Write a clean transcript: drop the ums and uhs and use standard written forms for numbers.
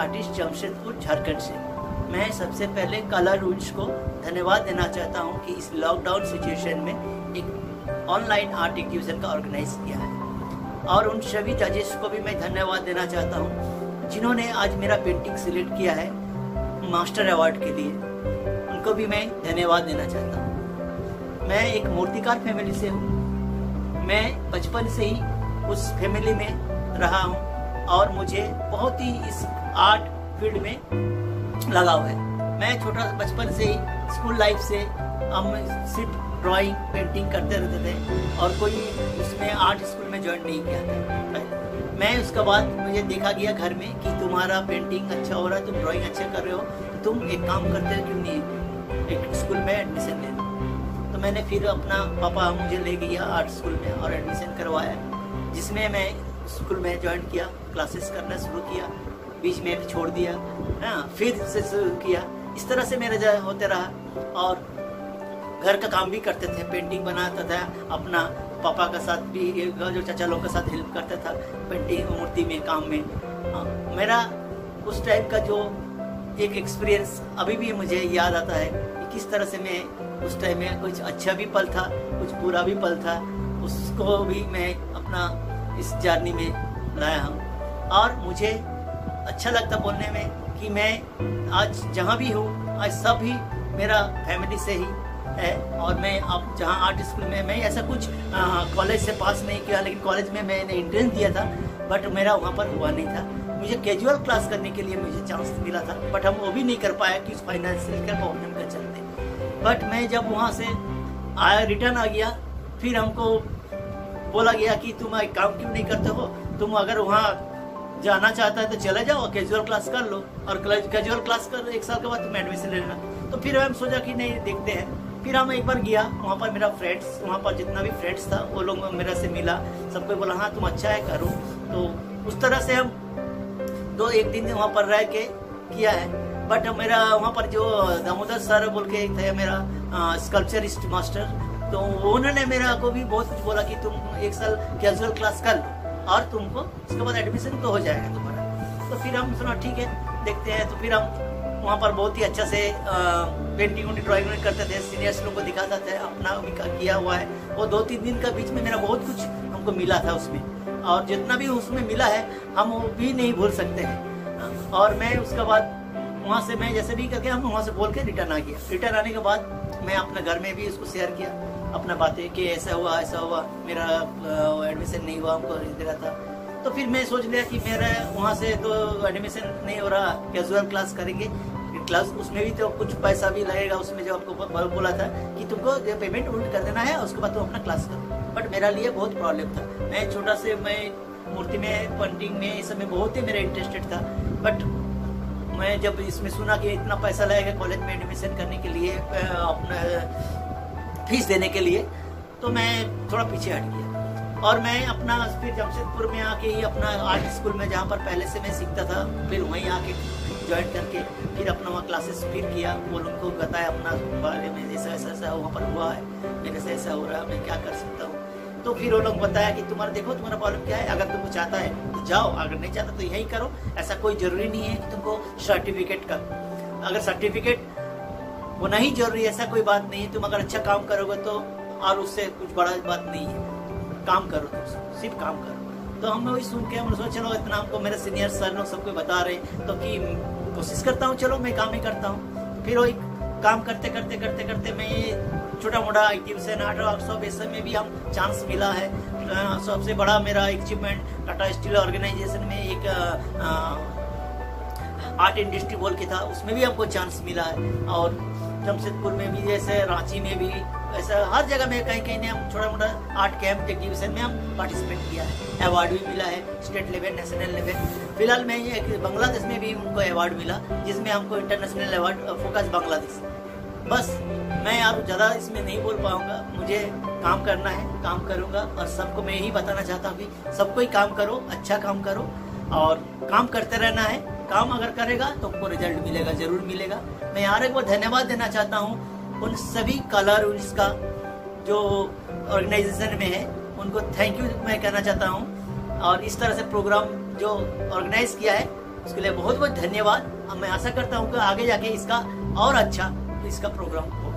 Artist Jamshedpur Jharkhand से। मैं सबसे पहले कला रूल्स को धन्यवाद देना चाहता हूं कि इस लॉकडाउन सिचुएशन में एक ऑनलाइन आर्ट एग्जीबिशन का ऑर्गेनाइज किया है, और उन सभी जजेस को भी मैं धन्यवाद देना चाहता हूं जिन्होंने आज मेरा पेंटिंग सिलेक्ट किया है मास्टर अवार्ड के लिए। उनको भी मैं धन्यवाद देना चाहता हूं। मैं एक मूर्तिकार फैमिली से हूं। मैं बचपन से ही उस फैमिली में रहा हूं और मुझे बहुत ही इस आर्ट फील्ड में लगाव है। मैं छोटा बचपन से ही स्कूल लाइफ से हम सिर्फ ड्राइंग पेंटिंग करते रहते थे और कोई उसमें आर्ट स्कूल में ज्वाइन नहीं किया था। मैं उसके बाद मुझे देखा गया घर में कि तुम्हारा पेंटिंग अच्छा हो रहा है, तुम ड्राइंग अच्छा कर रहे हो, तो तुम एक काम करते हो क्यों नहीं एक स्कूल में एडमिशन ले लो। तो मैंने फिर अपना पापा मुझे ले गया आर्ट स्कूल में और एडमिशन करवाया, जिसमें मैं स्कूल में ज्वाइन किया, क्लासेस करना शुरू किया, बीच में भी छोड़ दिया, फिर से शुरू किया। इस तरह से मेरा होते रहा और घर का काम भी करते थे, पेंटिंग बनाता था, अपना पापा का साथ भी, जो चाचा लोग के साथ हेल्प करता था पेंटिंग मूर्ति में काम में। मेरा उस टाइप का जो एक एक्सपीरियंस अभी भी मुझे याद आता है कि किस तरह से मैं उस टाइम में कुछ अच्छा भी पल था, कुछ बुरा भी पल था, उसको भी मैं अपना इस जर्नी में लाया हूँ। और मुझे अच्छा लगता बोलने में कि मैं आज जहाँ भी हूँ, आज सब ही मेरा फैमिली से ही है। और मैं अब जहाँ आर्ट स्कूल में, मैं ऐसा कुछ कॉलेज से पास नहीं किया, लेकिन कॉलेज में मैंने एंट्रेंस दिया था, बट मेरा वहाँ पर हुआ नहीं था। मुझे कैजुअल क्लास करने के लिए मुझे चांस मिला था, बट हम वो भी नहीं कर पाया कि फाइनेंशियल का प्रॉब्लम के चलते। बट मैं जब वहाँ से रिटर्न आ गया, फिर हमको बोला गया कि तुम एक काम क्यों नहीं करते हो, तुम अगर वहाँ जाना चाहता है तो चले जाओ, कैजुअल क्लास कर लो, और कैजुअल क्लास कर 1 साल के बाद तुम एडमिशन ले लेना। तो फिर हम सोचा कि नहीं, देखते हैं। फिर हम एक बार गया, वहाँ पर मेरा फ्रेंड्स, वहाँ पर जितना भी फ्रेंड्स था वो लोग मेरे से मिला, सबको बोला हाँ तुम अच्छा है करो। तो उस तरह से हम 2-1 दिन वहाँ पर रह के किया है। बट मेरा वहाँ पर जो दामोदर सर बोल के थे मेरा स्कल्पचरिस्ट मास्टर, तो उन्होंने मेरा को भी बहुत कुछ बोला कि तुम 1 साल कैजुअल क्लास कर लो और तुमको उसके बाद एडमिशन तो हो जाएगा तुम्हारा। तो फिर हम सुना ठीक है देखते हैं। तो फिर हम वहाँ पर बहुत ही अच्छा से पेंटिंग ड्राइंग करते थे, सीनियर्स लोग को दिखाता था, अपना भी किया हुआ है। वो 2-3 दिन का बीच में मेरा बहुत कुछ हमको मिला था उसमें, और जितना भी उसमें मिला है हम वो भी नहीं भूल सकते हैं। और मैं उसके बाद वहाँ से मैं जैसे भी करके हम वहाँ से बोल के रिटर्न आ गया। रिटर्न आने के बाद मैं अपने घर में भी उसको शेयर किया अपना बातें कि ऐसा हुआ, मेरा एडमिशन नहीं हुआ, हमको दे रहा था। तो फिर मैं सोच लिया कि मेरा वहाँ से तो एडमिशन नहीं हो रहा, कैजुअल क्लास करेंगे। क्लास उसमें भी तो कुछ पैसा भी लगेगा, उसमें जो आपको बोला था कि तुमको पेमेंट उल्ट कर देना है, उसके बाद तुम अपना क्लास करो। बट मेरा लिए बहुत प्रॉब्लम था। मैं छोटा से मैं मूर्ति में, पेंटिंग में, इस समय बहुत ही मेरा इंटरेस्टेड था। बट मैं जब इसमें सुना कि इतना पैसा लगेगा कॉलेज में एडमिशन करने के लिए, अपना फीस देने के लिए, तो मैं थोड़ा पीछे हट गया। और मैं अपना फिर जमशेदपुर में आके ही अपना आर्ट स्कूल में, जहाँ पर पहले से मैं सीखता था, फिर वहीं आके ज्वाइन करके फिर अपना वहाँ क्लासेस फिर किया। वो लोगों को बताया अपना बारे में, जैसा ऐसा वहाँ पर हुआ है, मेरे से ऐसा हो रहा है, मैं क्या कर सकता हूँ। तो फिर वो लोग बताया कि तुम्हारा देखो तुम्हारा प्रॉब्लम क्या है, अगर तुमको चाहता है तो जाओ, अगर नहीं चाहता तो यही करो। ऐसा कोई जरूरी नहीं है कि तुमको सर्टिफिकेट का, अगर सर्टिफिकेट होना ही जरूरी है, ऐसा कोई बात नहीं है। तुम अगर अच्छा काम करोगे तो, और उससे कुछ बड़ा बात नहीं है, काम करो, तुम सिर्फ काम करो। तो हम वही सुन के हम सोचा चलो इतना हमको मेरे सीनियर सर लोग सबको बता रहे, तो कि कोशिश करता हूँ, चलो मैं काम ही करता हूँ। फिर वही काम करते करते मैं छोटा मोटा एग्जीबिशन, आर्ट वर्कशॉप, इस सब में भी हम चांस मिला है। सबसे बड़ा मेरा अचीवमेंट टाटा स्टील ऑर्गेनाइजेशन में एक आर्ट इंडस्ट्री बोल के था, उसमें भी हमको चांस मिला है। और जमशेदपुर में भी, जैसे रांची में भी, ऐसा हर जगह में कहीं ने हम छोटा मोटा आर्ट कैंप एग्जीबिशन में हम पार्टिसिपेट किया है। अवार्ड भी मिला है स्टेट लेवल, नेशनल लेवल। फिलहाल में एक बांग्लादेश में भी उनको अवार्ड मिला, जिसमें हमको इंटरनेशनल अवार्ड फोकस बांग्लादेश। बस मैं अब ज़्यादा इसमें नहीं बोल पाऊंगा, मुझे काम करना है, काम करूंगा। और सबको मैं यही बताना चाहता हूँ कि सबको ही काम करो, अच्छा काम करो, और काम करते रहना है। काम अगर करेगा तो आपको रिजल्ट मिलेगा, जरूर मिलेगा। मैं यार एक बार धन्यवाद देना चाहता हूँ उन सभी कला रूल्स का जो ऑर्गेनाइजेशन में है, उनको थैंक यू मैं कहना चाहता हूँ। और इस तरह से प्रोग्राम जो ऑर्गेनाइज किया है उसके लिए बहुत बहुत धन्यवाद। अब मैं आशा करता हूँ कि आगे जाके इसका और अच्छा इसका प्रोग्राम होगा।